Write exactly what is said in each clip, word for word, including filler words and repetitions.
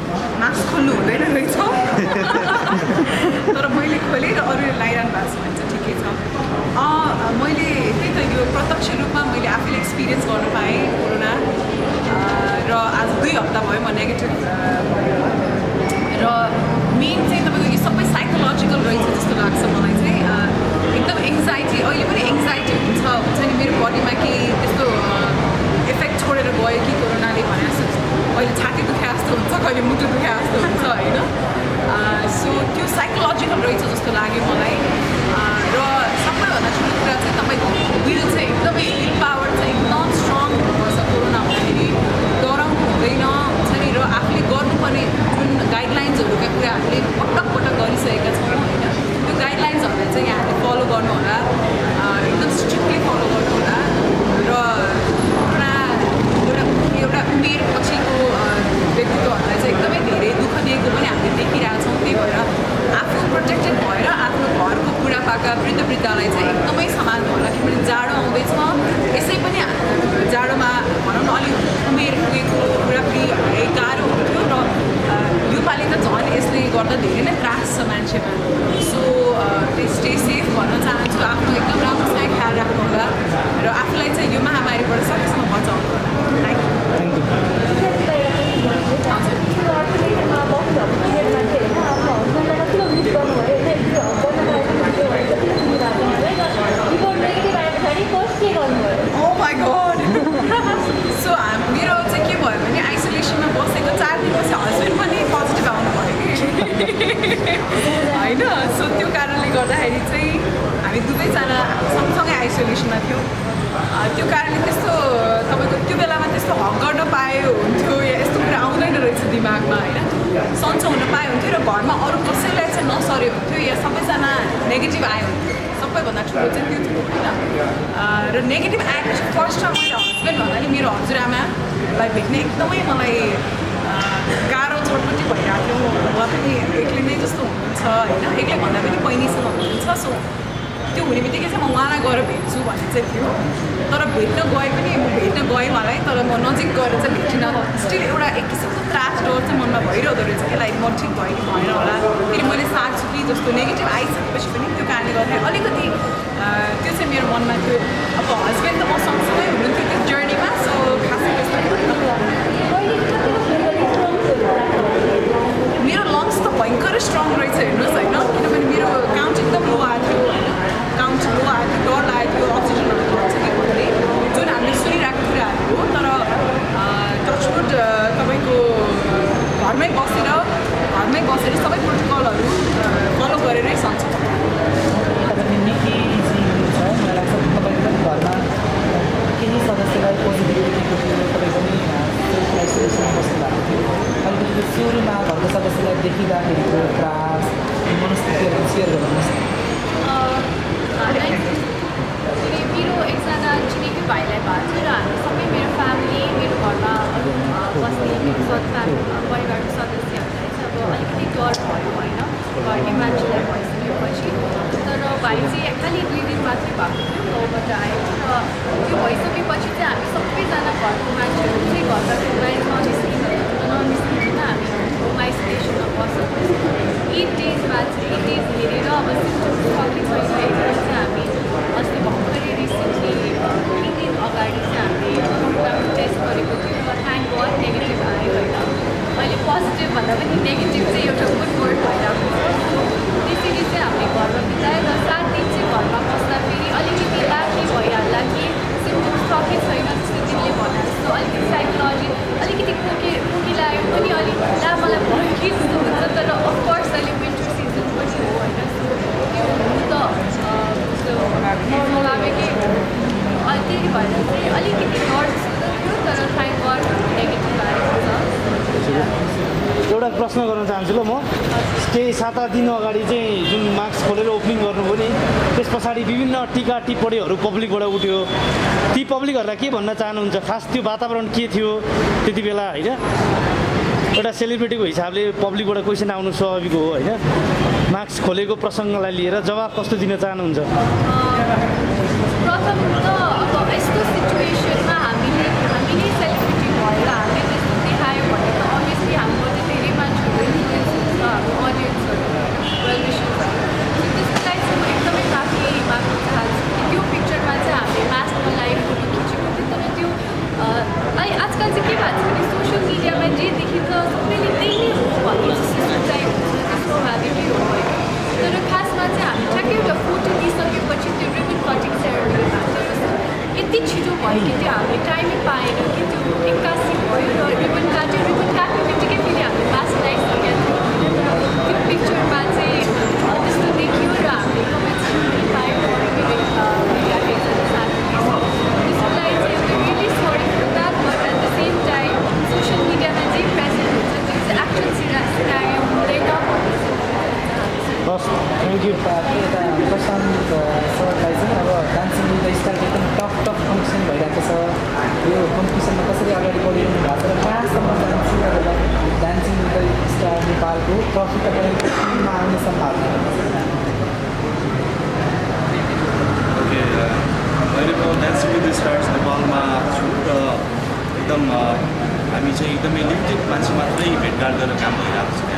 Mask खोल्नु हुँदैन रहेछ तर मैले खोलेँ र अरूले लगाइरहनु भएको छ भने चाहिँ ठिकै छ। मैले त्यही त यो प्रत्यक्ष रूपमा मैले आफैले एक्सपिरियन्स गर्न पाएँ कोरोना र आज दुई हप्ता भयो म नेगेटिभ र मेन चाहिँ तपाईँको यो सबै साइकोलोजिकल रहेछ जस्तो लाग्छ मलाई चाहिँ। एकदम एङ्जाइटी अहिले पनि एङ्जाइटी हुन्छ हुन्छ नि मेरो बडीमा कि त्यस्तो इफेक्ट छोडेर गयो कि कोरोनाले भने जस्तो कहिले छाती दुखे जस्तो हुन्छ कहिले मुटु दुखे जस्तो हुन्छ होइन। सो त्यो साइकोलोजिकल रहेछ जस्तो लाग्यो मलाई र सबैभन्दा ठुलो कुरा चाहिँ तपाईँको विल चाहिँ एकदमै विल पावर चाहिँ एकदम स्ट्रङ हुनुपर्छ कोरोना हुँदाखेरि डराउनु हुँदैन हुन्छ नि र आफूले गर्नुपर्ने जुन गाइडलाइन्सहरूका कुरा हामीले पटक पटक गरिसकेका छौँ होइन त्यो गाइडलाइन्सहरूलाई चाहिँ यहाँले फलो गर्नु होला एकदम स्ट्रिक्टली फलो गर्नु होला र पुरा एउटा एउटा उमेर पछिको व्यक्तित्वहरूलाई चाहिँ एकदमै धेरै दुःख दिएको पनि हामीले देखिरहेको छौँ। त्यही भएर आफू प्रोटेक्टेड भएर आफ्नो घरको बुढापाका वृद्ध वृद्धालाई चाहिँ एकदमै सम्हाल्नु होला किनभने जाडो आउँदैछ यसै पनि जाडोमा भनौँ न अलिक उमेर पुगेको बुढाबुढीहरूलाई गाह्रो हुन्थ्यो र योपालि त झन् यसले गर्दा धेरै नै त्रास छ मान्छेमा। सो स्टे सेफ भन्न चाहन्छु आफ्नो एकदम राम्रोसँग ख्याल राख्नु होला र आफूलाई चाहिँ यो महामारीबाट सकेसम्म बचाउनु होला। Thank you. Oh my God! So मेरो चाहिँ के भयो भने आइसोलेसनमा बसेको चार दिनपछि हस्बेन्ड पनि पोजिटिभ आउनु भयो होइन। सो त्यो कारणले गर्दाखेरि चाहिँ हामी दुवैजना सँगसँगै आइसोलेसनमा थियौँ। त्यो कारणले त्यस्तो तपाईँको त्यो बेलामा त्यस्तो हक गर्न पायो हुन्थ्यो या यस्तो कुरा आउँदैन रहेछ दिमागमा होइन सन्चो हुन पाए हुन्थ्यो र घरमा अरू कसैलाई चाहिँ नसर्यो हुन्थ्यो या सबैजना नेगेटिभ आयो हुन्थ्यो। सबैभन्दा ठुलो चाहिँ त्यो थियो होइन र नेगेटिभ आएपछि फर्स्टमा मैले हस्बेन्ड भन्दा नि मेरो हजुरआमालाई भेट्ने एकदमै मलाई गाह्रो छटपट्टि भइरहेको थियो। उहाँ पनि एक्लै नै जस्तो हुनुहुन्छ होइन एक्लै भन्दा पनि बहिनीसँग हुनुहुन्छ। सो त्यो हुने बित्तिकै चाहिँ म उहाँलाई गएर भेट्छु भन्ने चाहिँ थियो तर भेट्न गए पनि म भेट्न गएँ उहाँलाई तर म नजिक गएर चाहिँ भेटिनँ। स्टिल एउटा एक किसिमको त्रास डर चाहिँ मनमा भइरहँदो रहेछ यसलाई म ठिक भयो कि भएन होला फेरि मैले सार्छु कि जस्तो नेगेटिभ आइसकेपछि पनि त्यो कारणले गर्दाखेरि अलिकति त्यो चाहिँ मेरो मनमा थियो। अब हस्बेन्ड त म सँगसँगै हुनुहुन्थ्यो त्यो जर्नीमा सो खासै त्यस्तो मेरो लङ्स त भयङ्करै स्ट्रङ रहेछ हेर्नुहोस् होइन किनभने मेरो काउन्ट एकदम लो आएको थियो होइन काउन्ट लो आएको थियो डर लागेको थियो अक्सिजनहरू घट्छ कि भन्ने जुन हामीले सुनिरहेको कुराहरू हो। तर टचवुड तपाईँको घरमै बसेर घरमै बसेर सबै प्रोटोकलहरू फलो गरेरै सन्चो केही सदस्यलाई पोजिटिभिटीको थियो तपाईँ पनि सेल्फ आइसोलेसनमा बस्नु भएको थियो अलिकति सुरुमा घरको सदस्यलाई देखिँदाखेरिको त्रास मनस्थितिहरू सेयर गर्नुहोस्। मेरो एकजना चिनेकी भाइलाई भएको थियो र हामी सबै मेरो फ्यामिली मेरो घरमा अरू बस्ने मेरो फ्यामिली परिवारको सदस्यहरूलाई चाहिँ अब अलिकति डर भयो होइन घरकै मान्छेलाई भइसकेपछि तर भाइ चाहिँ खालि दुई दिन मात्रै भएको थियो गाउँबाट आएको र त्यो भइसकेपछि चाहिँ हामी सबैजना घरको मान्छेहरू चाहिँ घरबाट बाहिर ननिस्किनु ननिस्किँदैन हामी होम आइसोलेसनमा बसेको एट डेजमा चाहिँ एट डेज हेरेर अब सिम्टम्स सबै भइसकेपछि चाहिँ हामी अस्ति भर्खरै रिसेन्टली तिन दिन अगाडि चाहिँ हामीले कोरोनाको टेस्ट गरेको थियो र थ्याङ्क गड नेगेटिभ आयो होइन। अहिले पोजिटिभ भन्दा पनि नेगेटिभ चाहिँ एउटा गुड वर्ड भइरहेको छ। त्यसरी चाहिँ हामीले घरमा बितायो र सात दिन चाहिँ घरमा बस्दाखेरि अलिकति लाठी भइहाल्ला कि सिम्टम्स सके छैन जस्तो तिमीले भने जस्तो अलिकति साइकोलोजी अलिकति खोकी खोकी लाग्यो पनि अलिक ला मलाई भयो कि जस्तो हुन्छ तर अफकोर्स अहिले विन्टर सिजन पनि हो होइन त्यो हुनु त स्वाभाविकै हो त्यही भएर चाहिँ अलिकति डर जस्तो थियो तर थ्याङ्क गड नेगेटिभ आएको छ। एउटा प्रश्न गर्न चाहन्छु ल म केही सात आठ दिन अगाडि चाहिँ जुन मास्क खोलेर ओपनिङ गर्नुभयो नि त्यस पछाडि विभिन्न टिका टिप्पणीहरू पब्लिकबाट उठ्यो ती पब्लिकहरूलाई के भन्न चाहनुहुन्छ खास त्यो वातावरण के थियो त्यति बेला होइन एउटा सेलिब्रिटीको हिसाबले पब्लिकबाट क्वेसन आउनु स्वाभाविक हो होइन मास्क खोलेको प्रसङ्गलाई लिएर जवाब कस्तो दिन चाहनुहुन्छ? प्रथम त अब यस्तो सिचुएसनमा हामीले हामीले सेलिब्रिटी भएर हामीले त्यस्तो देखायो भने त अभियसली हाम्रो चाहिँ धेरै ट्रफी तपाईँको टिममा आउने सम्भावना ओके मैले म डान्सिङ विथ द स्टार्स नेपालमा छु र एकदम हामी चाहिँ एकदमै लिमिटेड मान्छे मात्रै भेटघाट गरेर काम गरिरहेको छ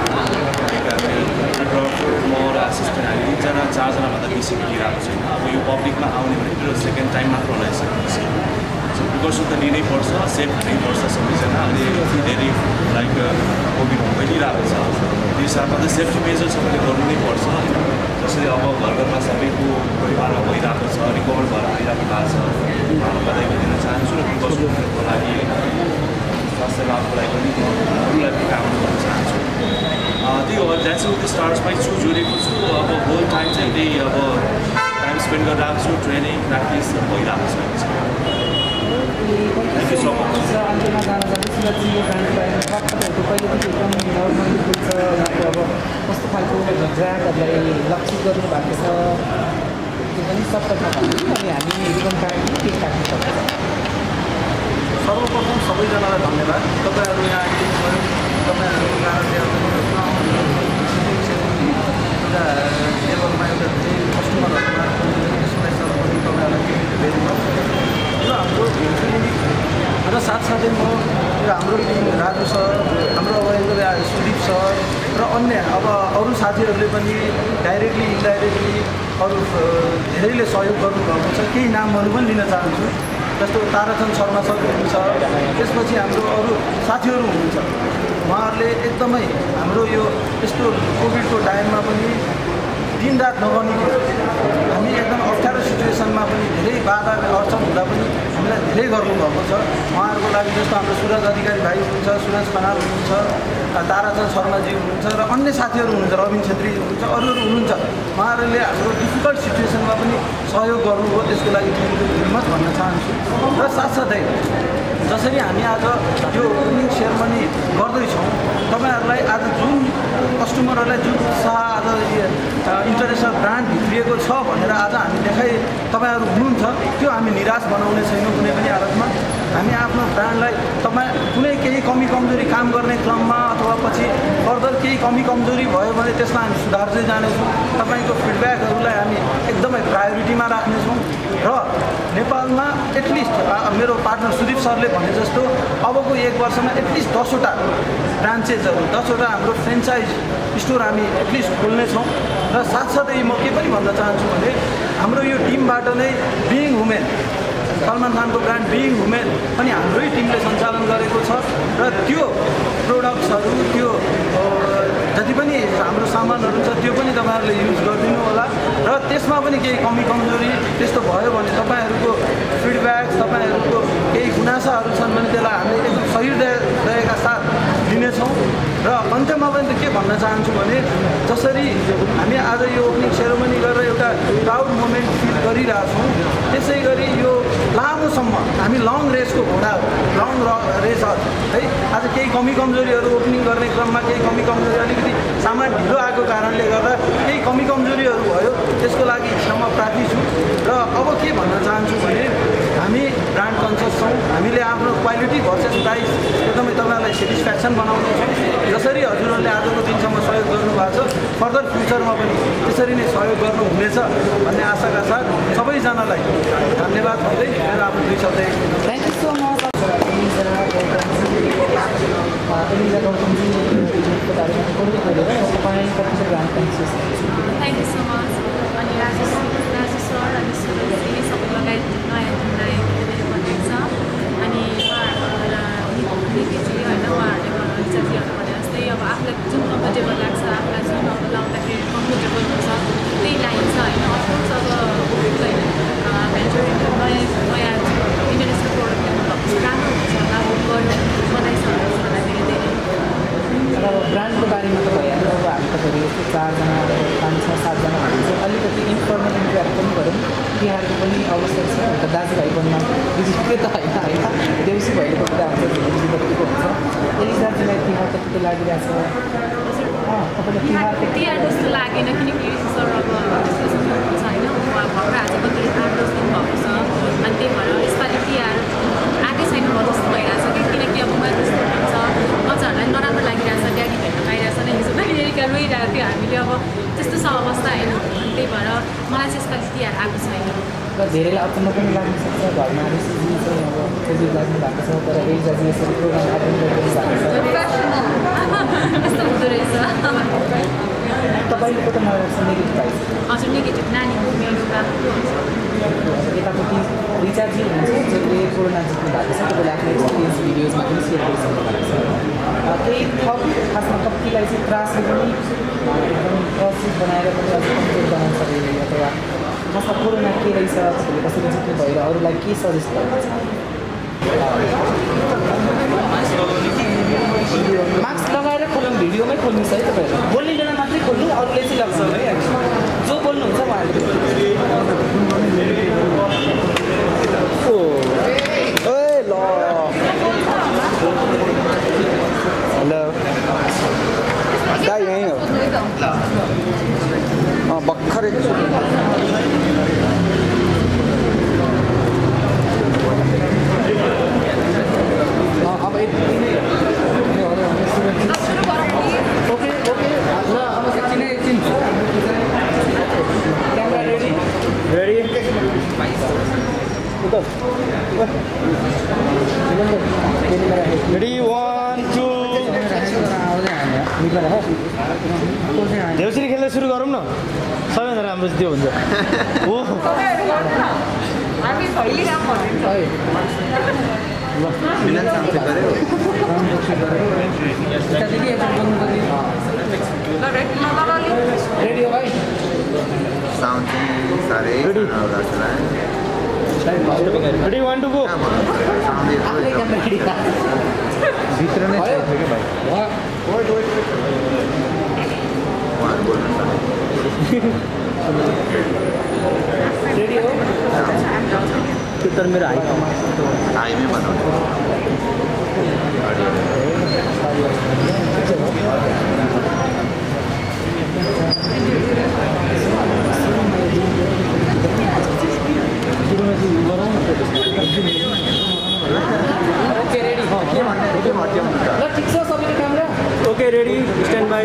म र एसिस्टेन्ट हामी तिनजना चारजनाभन्दा बेसी भेटिरहेको छैन अब यो पब्लिकमा आउने भने मेरो सेकेन्ड टाइम मात्र होला यसरी प्रिकर्सन त लिनै पर्छ सेफ हुनैपर्छ सबैजना अहिले धेरै लाइक कोभिड फैलिरहेको छ त्यो हिसाबमा त सेफ्टी मेजर सबैले गर्नु नै पर्छ होइन जसरी अब घर घरमा सबैको परिवारमा भइरहेको छ रिकभर भएर आइरहेको भएको छ बधाई दिन चाहन्छु र प्रिकर्सनको लागि स्वास्थ्य लाभको लागि पनि अरूलाई पनि काम गर्न चाहन्छु त्यही हो डान्सिङ विथ द स्टार्समै छु जोडेको छु अब होल टाइम चाहिँ त्यही अब टाइम स्पेन्ड गरेर आएको छु ट्रेनिङ प्र्याक्टिस भइरहेको छ थ्याङ्क यू सो मच अन्त्यमा जान जाँदै शिवजी यो ब्रान्ड तपाईँहरूको पहिलेदेखि एकदम नर्मली बुझ्छ यहाँको अब कस्तो खालको ड्र्यागहरूलाई लक्षित गर्नु भएको छ त्यो पनि सबैमा भन्नु अनि हामी एकदम काट्नु के काट्नु पर्छ सर्वप्रथम सबैजनालाई धन्यवाद तपाईँहरू यहाँ आइदिनुभयो तपाईँहरूको कारणले एउटा लेभलमा एउटा धेरै कस्टमरहरूमा त्यसलाई सर्वप्रथम तपाईँहरूलाई भेरी मच र हाम्रो र साथसाथै म र हाम्रो टिम राजु सर हाम्रो अब एकदमै सुदीप सर र अन्य अब अरू साथीहरूले पनि डाइरेक्टली इन्डाइरेक्टली अरू धेरैले सहयोग गर्नुभएको छ केही नामहरू पनि लिन चाहन्छु जस्तो ताराचन्द शर्मा सर हुनुहुन्छ त्यसपछि हाम्रो अरू साथीहरू हुनुहुन्छ उहाँहरूले एकदमै हाम्रो यो यस्तो कोभिडको टाइममा पनि दिनरात नगर्नु हामी एकदम अप्ठ्यारो सिचुएसनमा पनि धेरै बाधा अडचन हुँदा पनि हामीलाई धेरै गर्नुभएको छ उहाँहरूको लागि जस्तो हाम्रो सुरज अधिकारी भाइ हुनुहुन्छ सुरज खनाल हुनुहुन्छ ताराचन्द शर्माजी हुनुहुन्छ र अन्य साथीहरू हुनुहुन्छ रविन छेत्री हुनुहुन्छ अरूहरू हुनुहुन्छ उहाँहरूले हाम्रो डिफिकल्ट सिचुएसनमा पनि सहयोग गर्नुभयो त्यसको लागि थ्याङ्क यू भेरी मच भन्न चाहन्छु र साथसाथै जसरी हामी आज यो ओपनिङ सेरेमनी गर्दैछौँ तपाईँहरूलाई आज जुन कस्टमरहरूलाई जुन उत्साह आज इन्टरनेसनल ब्रान्ड भित्रिएको छ भनेर आज हामी देखाइ तपाईँहरू हुनुहुन्छ त्यो हामी निराश बनाउने छैनौँ कुनै पनि हालतमा हामी आफ्नो ब्रान्डलाई तपाईँ कुनै केही कमी कमजोरी काम गर्ने क्रममा अथवा पछि फर्दर केही कमी कमजोरी भयो भने त्यसलाई हामी सुधार्दै जानेछौँ तपाईँको फिडब्याकहरूलाई हामी एकदमै प्रायोरिटीमा राख्नेछौँ र नेपालमा एटलिस्ट मेरो पार्टनर सुदीप सरले भने जस्तो अबको एक वर्षमा एटलिस्ट दसवटा ब्रान्चेसहरू दसवटा हाम्रो फ्रेन्चाइज स्टोर हामी एटलिस्ट खोल्नेछौँ र साथसाथै म के पनि भन्न चाहन्छु भने हाम्रो यो टिमबाट नै बिइङ वुमेन सलमान खानको ब्रान्ड बिइङ वुमेन पनि हाम्रै टिमले सञ्चालन गरेको छ र त्यो प्रोडक्ट्सहरू त्यो जति पनि हाम्रो सामानहरू छ त्यो पनि तपाईँहरूले युज गरिदिनु होला र त्यसमा पनि केही कमी कमजोरी त्यस्तो भयो भने तपाईँहरूको फिडब्याक तपाईँहरूको केही गुनासाहरू छन् भने त्यसलाई हामीले एकदम सहिर्दयका साथ लिनेछौँ र अन्त्यमा पनि त के भन्न चाहन्छु भने जसरी हामी आज यो ओपनिङ सेरोमनी गरेर एउटा प्राउड मोमेन्ट फिल गरिरहेछौँ त्यसै गरी यो लामोसम्म हामी लङ रेसको घोडा लङ रेस है आज केही कमी कमजोरीहरू ओपनिङ गर्ने क्रममा केही कमी कमजोरी अलिकति सामान ढिलो आएको कारणले गर्दा केही कमी कमजोरीहरू भयो त्यसको लागि क्षमा प्रार्थी छु र अब के भन्न चाहन्छु भने हामी ब्रान्ड कन्सियस छौँ हामीले आफ्नो क्वालिटी भर्सेस प्राइस एकदमै तपाईँहरूलाई सेटिस्फ्याक्सन बनाउने छौँ जसरी हजुरहरूले आजको दिनसम्म सहयोग गर्नुभएको छ फर्दर फ्युचरमा पनि त्यसरी नै सहयोग गर्नुहुनेछ भन्ने आशाका साथ सबैजनालाई धन्यवाद भन्दै मेरो आफ्नो दुई शब्द thank you so much Eliza गौतमजीको बारेमा थोरै बोलेर तपाईँ कति चाहिँ brand conscious thank you so much अनि राजु राजु सर अनि सुरजजी सबै लगायत नयाँ टिमलाई धेरै भनेको छ अनि नितिजी होइन उहाँहरूले साथीहरू भने जस्तै अब आफूलाई जुन कम्फर्टेबल लाग्छ आफूलाई जुन अब लाउँदाखेरि कम्फर्टेबल हुन्छ त्यही लाइन छ होइन अफकोर्स अब भेन्चरिङ नयाँ नयाँ इन्टरनेसनल प्रोडक्ट ल्याउनु राम्रो हुन्छ होला गर्नु बधाई छ धेरै धेरै र ब्रान्डको बारेमा त भइहाल्यो अब हामी तपाईँहरू यस्तो चारजना पाँच छ सातजना भने चाहिँ अलिकति इन्फर्मल इन्ट्याक्ट पनि गरौँ तिहारको पनि अवसर छ अन्त दाजुभाइ बन्न बिजुलीकै त होइन होइन देउसी भइरहेको कुरा हुन्छ बिजुली कतिको हुन्छ एलिजाजीलाई तिहार कतिको लागिरहेछ तपाईँले तिहार तिहार जस्तो लागेन किनकि सर अब डिस्कसन भएको छ होइन भर्खर आज मात्रै आठ दस दिन भएको छ अनि त्यही भएर यसपालि तिहार आएकै छैन म जस्तो भइरहेछ कि किनकि अब मलाई जस्तो हुन्छ अझहरूलाई नराम्रो लागिरहेछ ड्याडी भेट्न पाइरहेछ नि हिजो पनि धेरैलाई अचम्म पनि लाग्न सक्छ घरमा रिसिजी चाहिँ अब कोभिड लाग्नु भएको छ तर एजाजी यसरी प्रोग्राम एटेन्ड गरिदिनु भएको छ तपाईँले कता नराख्छ नेगेटिभ पाइन्छ हजुर नेगेटिभ नानी मेरो यतापट्टि रिचार्जी हुनुहुन्छ जसले कोरोना जित्नु भएको छ तपाईँले आफ्नो एक्सपिरियन्स भिडियोजमा पनि सेयर गरिसक्नु भएको छ त्यही थप खासमा कतिलाई चाहिँ त्रासले पनि एकदम प्रसिद्ध बनाएर पनि अझ कमजोर बनाउन सक्यो अथवा मसँग कोरोना के रहेछ तपाईँले कसरी जित्नु भएर अरूलाई के सजेस्ट गर्नुहुन्छ मास्क लगाएर खोल्नु भिडियोमै खोल्नुहोस् है तपाईँहरू बोल्ने जना मात्रै खोल्नु अरूले चाहिँ लाग्छ है जो बोल्नुहुन्छ उहाँले हेलो दाइ यहीँ हो अँ भर्खरै अब ओके ओके ल अब एकछिन एकछिन camera ready ready ready one two देउसरी खेल्न सुरु गरौँ न सबैभन्दा राम्रो चाहिँ त्यो हुन्छ हो हामी भइलिराम रेडी हो भाइ साउन्ड चाहिँ साह्रै रेडी वान टू गो भित्र नै थियो कि भाइ रेडी हो तर मेरो हाई हाईमै बनाउने ओके रेडी ल ठिक छ सबैले camera okay ready stand by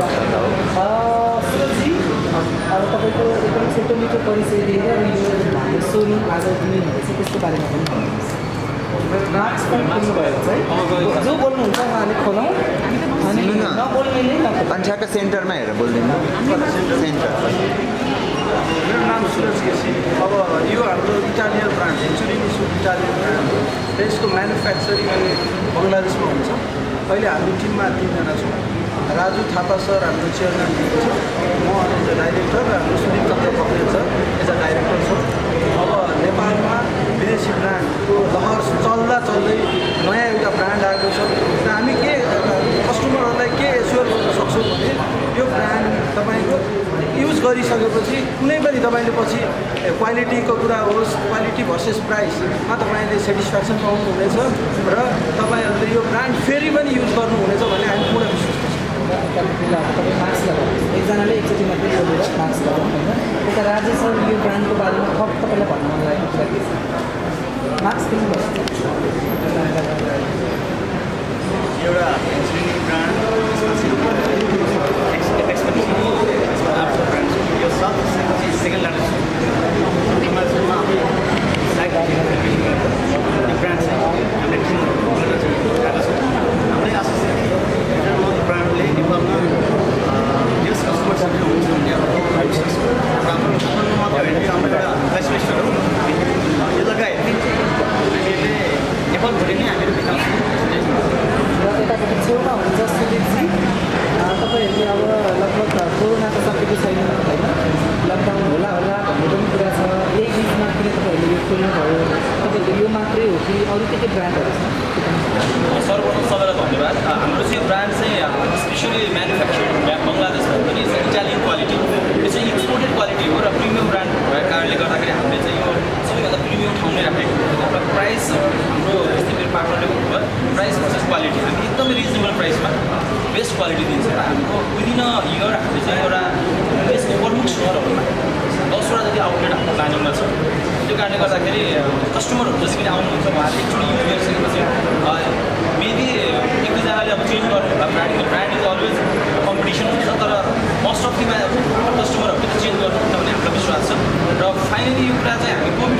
सुरजी अब तपाईँको एकदम छोटो मिठो परिचय दिएर यो हाम्रो सोरुम आज दिने हुँदैछ त्यसको बारेमा पनि मार्क्स पनि खोल्नुभएको छ है जो बोल्नुहुन्छ उहाँले खोलौँ अनि नबोल्नेले ठ्याक्क सेन्टरमा हेरेर बोलिदिनु सेन्टर मेरो नाम सुरज केसी अब यो हाम्रो इटालियन ब्रान्ड सेन्चुरी निसुक इटालियन ब्रान्ड र यसको म्यानुफ्याक्चरिङ अनि बङ्गलादेशमा हुन्छ अहिले हाम्रो टिममा तिनजना छौँ राजु थापा सर हाम्रो चेयरम्यान हुनुहुन्छ म एज अ डाइरेक्टर र हाम्रो Sudeep Chandra Pakrel sir as a director छ अब नेपालमा विदेशी ब्रान्डको लहर चल्दा चल्दै नयाँ एउटा ब्रान्ड आएको छ र हामी के कस्टमरहरूलाई के एस्योर गर्न सक्छौँ भने यो ब्रान्ड तपाईँको युज गरिसकेपछि कुनै पनि तपाईँले पछि क्वालिटीको कुरा होस् क्वालिटी भर्सेस प्राइसमा तपाईँले सेटिस्फ्याक्सन पाउनुहुनेछ र तपाईँहरूले यो ब्रान्ड फेरि पनि युज गर्नुहुनेछ भन्ने हामी पुरा विश्वास गर्छौँ तपाईँ मार्क्स लगाउनु एकजनाले एकचोटि मात्रै बोलेर मार्क्स लगाउनु होइन यता राजेश सर यो ब्रान्डको बारेमा थप तपाईँलाई भन्नु मन लागेको कुरा के छ मार्क्स किन गर्छ एउटा ब्रान्ड सेकेन्ड लार्जेस्ट ब्रान्ड छ हामीले हाम्रै एसोसिएसन ब्रान्डले नेपालमा यस कस्टमर सर्भिस हुन्छ भन्ने हाम्रो एउटा फेसिलिटी हो यो लगायत हामीले नेपालभरि नै हामीले विकास र यतापट्टि छेउमा हुन्छ सुदीपजी तपाईँहरूले अब लगभग कोरोना त सकेको छैन होइन लकडाउन होला होला भन्ने पनि कुरा छ यही बिचमा किन तपाईँहरूले यो खोल्नुभयो तपाईँहरूले यो मात्रै हो कि अरू के के ब्रान्डहरू छ सर्वप्रथम सबैलाई धन्यवाद हाम्रो चाहिँ ब्रान्ड चाहिँ स्पेसली म्यानुफ्याक्चर बङ्गलादेशमा पनि इटालियन क्वालिटी यो चाहिँ एक्सपोर्टेड क्वालिटी हो र प्रिमियम ब्रान्ड भएको कारणले गर्दाखेरि हामीले चाहिँ यो सबैभन्दा प्रिमियम ठाउँमै राखेको र प्राइस हाम्रो यस्तै मेरो पार्टनरले भन्नुभयो प्राइस भर्सेस क्वालिटी हामी एकदमै रिजनेबल प्राइसमा बेस्ट क्वालिटी दिन्छ र हाम्रो विदिन अ इयर हामीले चाहिँ एउटा देशको प्रमुख सहरहरूमा दसवटा जति आउटलेट हाम्रो प्लानिङमा छ त्यो कारणले गर्दाखेरि कस्टमरहरू जसरी पनि आउनुहुन्छ उहाँले एकचोटि युज गरिसकेपछि मेबी एक दुईजनाले अब चेन्ज गर्नु होला brand brand is always competition हुन्छ तर मोस्ट अफ दि कस्टमरहरूले त चेन्ज गर्नुहुन्छ भन्ने हाम्रो विश्वास छ र फाइनली यो कुरा चाहिँ हामी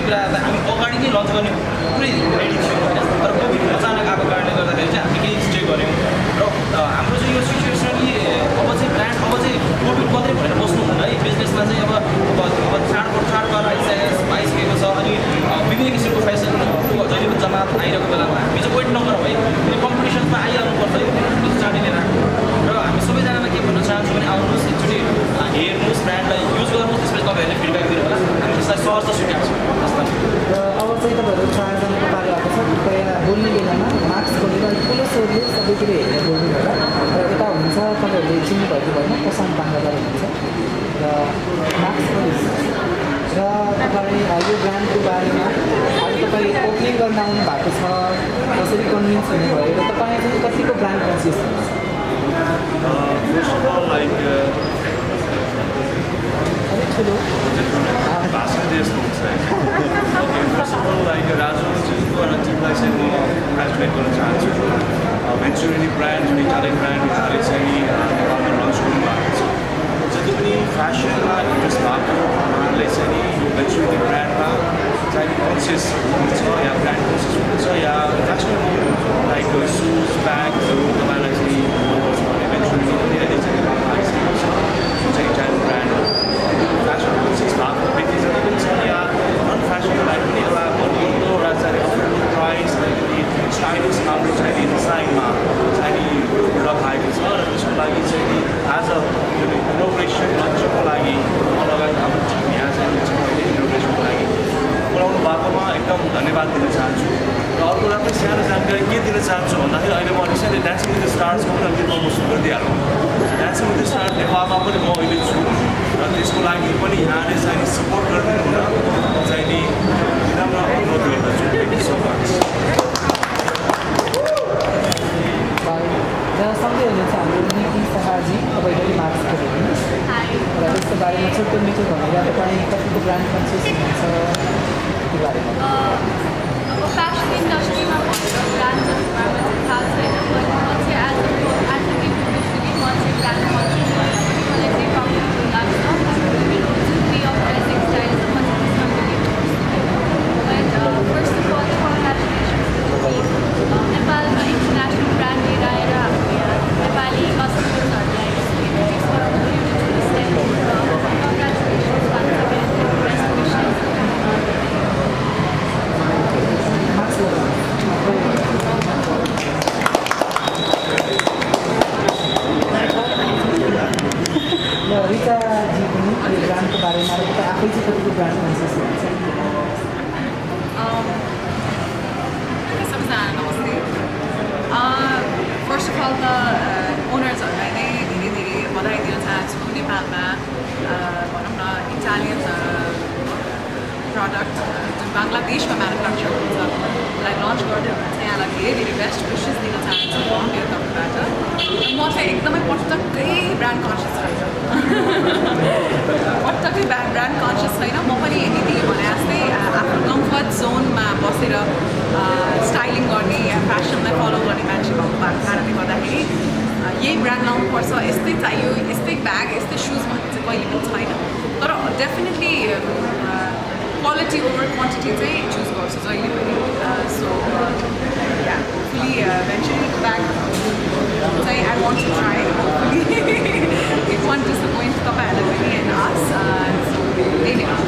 कुरा त हामी अगाडि नै लन्च गर्ने पुरै रेडी थियो होइन तर कोभिड अचानक आएको कारणले गर्दाखेरि चाहिँ हामी केही स्टे गऱ्यौँ र हाम्रो चाहिँ यो सिचुएसन कि अब चाहिँ ब्रान्ड अब चाहिँ कोभिड मात्रै भनेर बस्नु हुँदैन है बिजनेसमा चाहिँ अब अब चाडको चाडबाड आइसकेको आइसकेको छ अनि विभिन्न किसिमको फेसनको जहिले पनि जमात आइरहेको बेलामा हामी चाहिँ वेट नगरौँ है किन कम्पिटिसनमा आइहाल्नुपर्छ है चाँडै राख्नु र हामी सबैजनालाई के भन्न चाहन्छु भने आउनुहोस् एकचोटि हेर्नुहोस् ब्रान्डलाई युज गर्नुहोस् त्यसपछि तपाईँहरूले फिडब्याक दिनु होला हामी त्यसलाई सहज स्वीकार्छौँ जस्तो र अब चाहिँ तपाईँहरू चारजनाको पालो आएको छ कृपया बोल्ने बेलामा मास्क खोलेर अलिक ठुलो स्वरले सबैतिर हेरेर बोल्नु होला र यता हुनुहुन्छ तपाईँहरूले चिन्नुभएको भएन प्रशान्त बाङ्गादार हुनुहुन्छ र मास्क खोल्नुहोस् र तपाईँ यो ब्रान्डको बारेमा आज तपाईँ ओपनिङ गर्न आउनु भएको छ कसरी कन्भिन्स हुनुभयो र तपाईँ चाहिँ कतिको ब्रान्ड कन्सियस हुनुहुन्छ First of all, like, अलिक ठुलो भाषण यस्तो हुन्छ okay first of all like राजुको र टिमलाई चाहिँ म ग्रेजुलेट गर्न चाहन्छु भेन्चुरिनी ब्रान्ड जुन इटालियन ब्रान्ड उहाँले चाहिँ नेपालमा लन्च गर्नुभएको छ जति पनि फ्यासनमा इन्ट्रेस्ट भएको उहाँहरूले चाहिँ नि यो भेन्चुरिनी ब्रान्डमा चाहिँ कन्सियस हुनुहुन्छ या ब्रान्ड कन्सियस हुनुहुन्छ या फ्यासन लाइक सुज ब्यागहरू तपाईँलाई चाहिँ मनपर्छ भने भेन्चुरिनी धेरै चाहिँ आइसकेको छ जुन चाहिँ इटालियन ब्रान्ड हो फ्यासन कन्सियस भएको व्यक्ति जति पनि छ या नन फ्यासनको लागि पनि एउटा भनिलो राजधानी अफोर्डेबल प्राइस अनि स्टाइलिस राम्रो चाहिँ डिजाइनमा चाहिँ प्रडक्ट आएको छ र त्यसको लागि चाहिँ नि आज इनोभेसन लन्चको लागि लगायत हाम्रो टिम यहाँ चाहिँ मैले इनोभेसनको लागि बोलाउनु भएकोमा एकदम धन्यवाद दिन चाहन्छु र अर्को राम्रो सानो जानकारी के दिन चाहन्छु भन्दाखेरि अहिले म रिसेन्टली डान्सिङ विथ द स्टार्सको पनि अलिकति प्रमोसन गरिदिइहाल्नु डान्सिङ विथ द स्टार्स नेपालमा पनि म अहिले छु र त्यसको लागि पनि यहाँले चाहिँ सपोर्ट गरिदिनु हुन चाहिँ नि विनम्र अनुरोध गर्दछु थ्याङ्क यू सो मच र सँगै हुनुहुन्छ हाम्रो निकी शाहजी तपाईँले पनि मार्क्स गरिदिनुहोस् र त्यसको बारेमा छोटो मिठो भनेर तपाईँ कतिको ब्रान्ड कन्सियस हुनुहुन्छ त्यो बारेमा अब फ्यासन इन्डस्ट्रीमा भएको ब्रान्डहरूमा चाहिँ थाहा छैन बट म चाहिँ एज एज अ इन्डिभिजुअली म चाहिँ ब्रान्ड कन्सियस भएर पनि मलाई चाहिँ कम्फर्टेबल लाग्छ मेरो जुन वे अफ ड्रेसिङ स्टाइल छ म चाहिँ त्यसमा बिलिभ गर्छु and first of all congratulations नेपालमा इन्टरनेसनल ब्रान्ड लिएर आएर हाम्रो यहाँ नेपाली कस्टमर्सहरूलाई कङ्ग्रेचुलेसन्स रिताजी पनि यो ब्रान्डको बारेमा तपाईँ आफै चाहिँ कतिको ब्रान्ड कन्सियस हुनुहुन्छ सबैजना नमस्ते फर्स्ट अफ अल त ओनर्सहरूलाई नै धेरै धेरै बधाई दिन चाहन्छु नेपालमा भनौँ न इटालियन प्रडक्ट जुन बङ्गलादेशमा म्यानुफ्याक्चर हुन्छ लाई लन्च गर्दै हुनुहुन्छ यहाँलाई धेरै धेरै बेस्ट विसेस दिन चाहन्छु म मेरो तर्फबाट म चाहिँ एकदमै पटक्कै ब्रान्ड कन्सियस छैन पटक्कै ब्रान्ड ब्रान्ड कन्सियस छैन म पनि यदि भने जस्तै आफ्नो कम्फर्ट जोनमा बसेर स्टाइलिङ गर्ने फ्यासनलाई फलो गर्ने मान्छे भएको भएको कारणले गर्दाखेरि यही ब्रान्ड लाउनुपर्छ यस्तै चाहियो यस्तै ब्याग यस्तै सुज भन्ने चाहिँ कहिले पनि छैन तर डेफिनेटली क्वालिटी ओभर क्वान्टिटी चाहिँ चुज गर्छु जहिले पनि सो या होपफुली भेन्चुरिनीको ब्याग चाहिँ I want to try hopefully it won't disappoint तपाईँहरूलाई पनि एन्ड आस सो त्यही नै